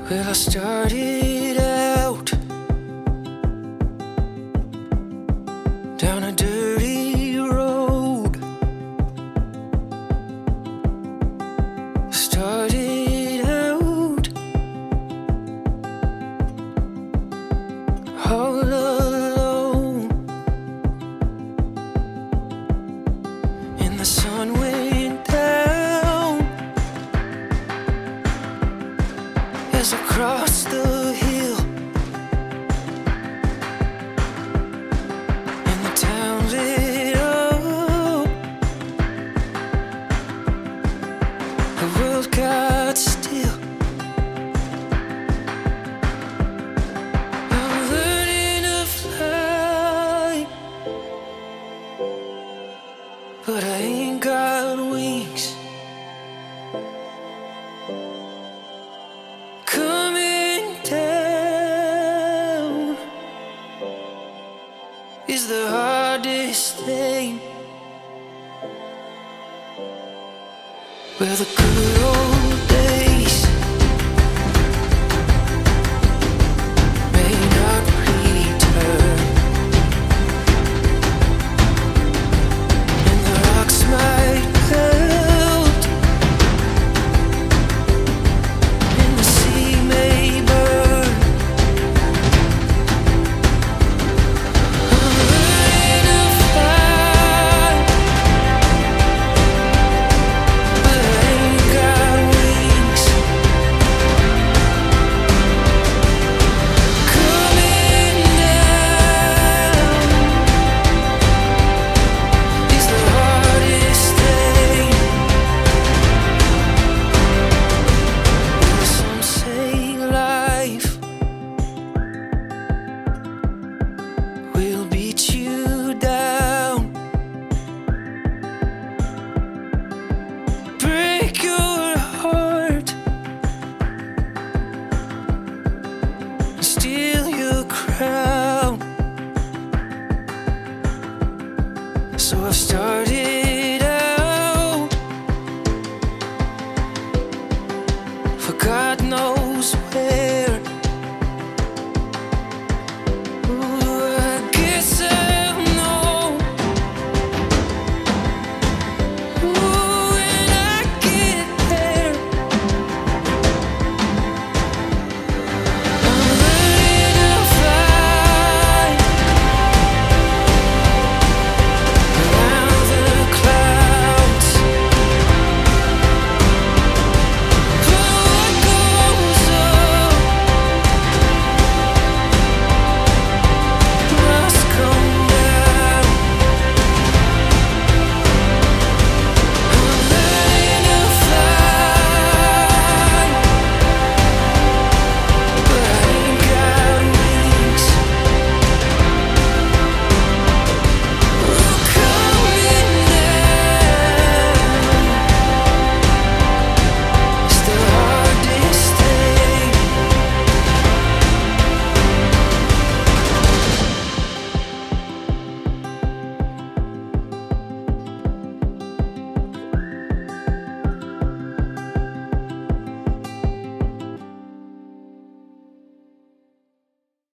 Well, I started out down a dirty road. Started out all alone, and the sun went down as I crossed the hill, and the town lit up. The world got still. I'm learning to fly, but I ain't got wings. Coming down is the hardest thing. Well, the good old